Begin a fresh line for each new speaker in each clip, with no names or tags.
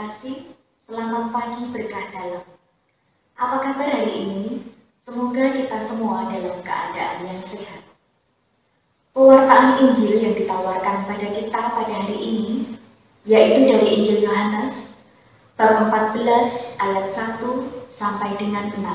terkasih, selamat pagi berkah dalam. Apa kabar hari ini? Semoga kita semua dalam keadaan yang sehat. Pewartaan Injil yang ditawarkan pada kita pada hari ini, yaitu dari Injil Yohanes, bab 14 ayat 1 sampai dengan 6.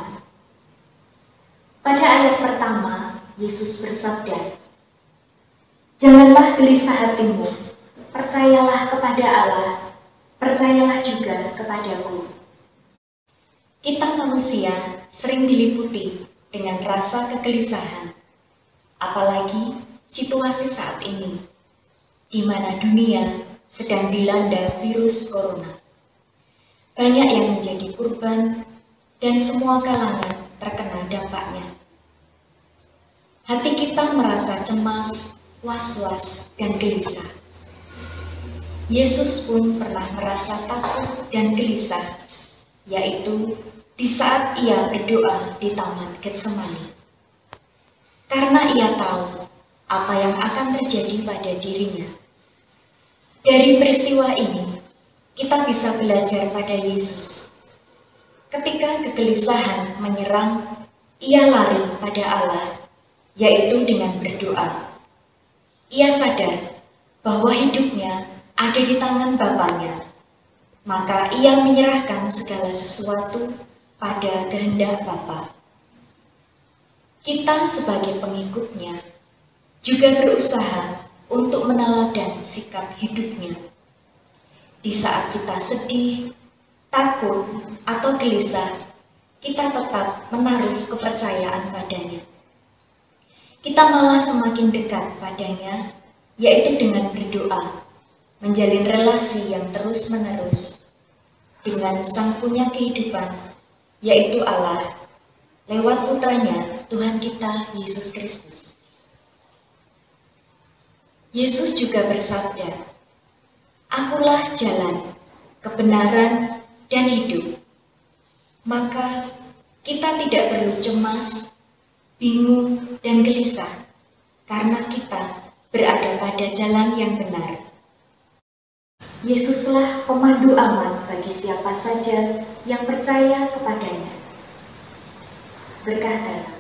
Pada ayat pertama, Yesus bersabda, "Janganlah gelisah hatimu, percayalah kepada Allah, percayalah juga kepadaku." Kita manusia sering diliputi dengan rasa kegelisahan, apalagi situasi saat ini, di mana dunia sedang dilanda virus corona. Banyak yang menjadi korban dan semua kalangan terkena dampaknya. Hati kita merasa cemas, was-was, dan gelisah. Yesus pun pernah merasa takut dan gelisah, yaitu di saat ia berdoa di Taman Getsemani. Karena ia tahu apa yang akan terjadi pada dirinya. Dari peristiwa ini, kita bisa belajar pada Yesus. Ketika kegelisahan menyerang, ia lari pada Allah, yaitu dengan berdoa. Ia sadar bahwa hidupnya ada di tangan Bapaknya, maka ia menyerahkan segala sesuatu pada kehendak Bapa. Kita sebagai pengikutnya juga berusaha untuk meneladan sikap hidupnya. Di saat kita sedih, takut, atau gelisah, kita tetap menaruh kepercayaan padanya. Kita malah semakin dekat padanya, yaitu dengan berdoa, menjalin relasi yang terus-menerus dengan Sang Punya kehidupan, yaitu Allah, lewat Putranya, Tuhan kita, Yesus Kristus. Yesus juga bersabda, "Akulah jalan, kebenaran, dan hidup." Maka kita tidak perlu cemas, bingung, dan gelisah, karena kita berada pada jalan yang benar. Yesuslah pemandu aman bagi siapa saja yang percaya kepadanya. Berkah dalam.